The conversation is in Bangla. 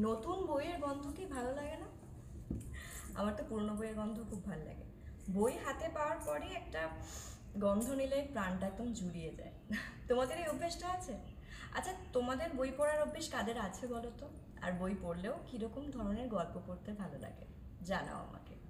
নতুন বইয়ের গন্ধ কি ভালো লাগে না? আমার তো পুরনো বইয়ের গন্ধ খুব ভালো লাগে। বই হাতে পাওয়ার পরই একটা গন্ধ নিলে প্রাণটা একদম জুড়িয়ে যায়। তোমাদের এই অভ্যেসটা আছে? আচ্ছা, তোমাদের বই পড়ার অভ্যেস কাদের আছে বলো তো? আর বই পড়লেও কিরকম ধরনের গল্প পড়তে ভালো লাগে জানাও আমাকে।